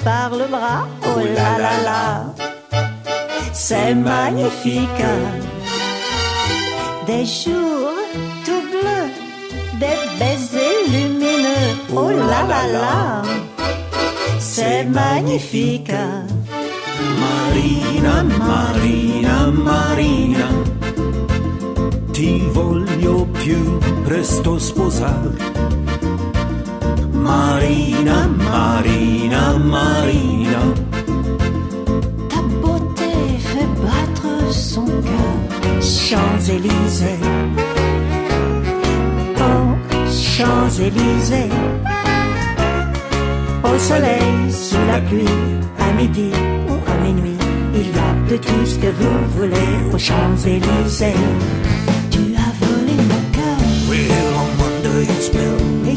par le bras. Oh là là là, c'est magnifique. Des jours tout bleus, des baisers lumineux. Oh là là là, c'est magnifique. Marina, Marina, Marina, ti voglio più presto sposare. Marina, Marina, Marina, ta beauté fait battre son cœur. Champs-Élysées, oh Champs-Élysées, au soleil, sous la pluie, à midi ou à minuit, il y a de tout ce que vous voulez aux Champs-Élysées. Tu as volé mon cœur, well, on wonder you spell